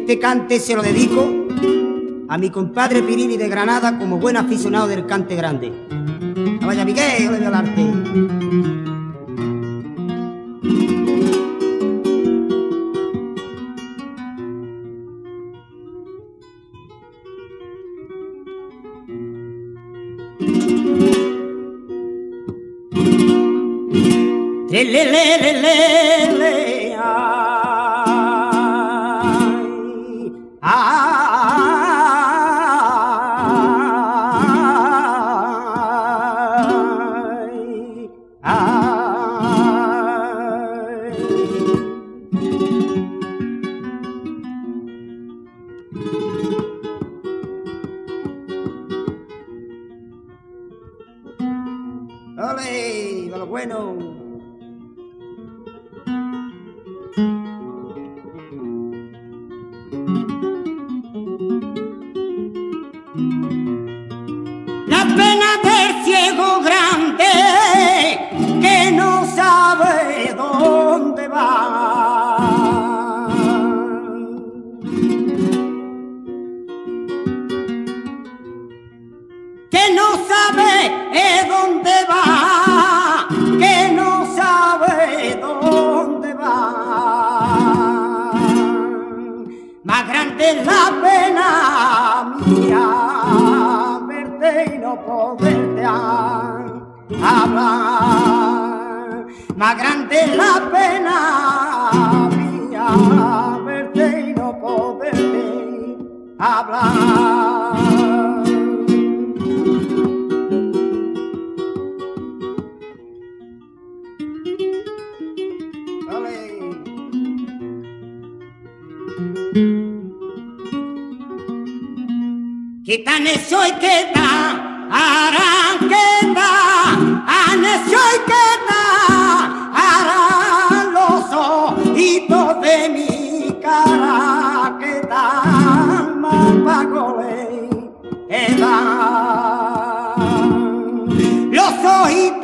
Este cante se lo dedico a mi compadre Pirini de Granada como buen aficionado del cante grande. Vaya Miguel, del arte. Le le le le le le ay, ay, ay. ¡Ole! ¡A lo bueno! La pena del ciego grande que no sabe dónde va. Que no sabe dónde va. Que no sabe dónde va. Más grande es la pena mía y no poderte hablar. Más grande es la pena mía verte y no poderte hablar. ¡Ole! Quitan eso y queda, harán queda, han hecho y queda, harán los ojitos de mi cara que dan mal pagole, los ojitos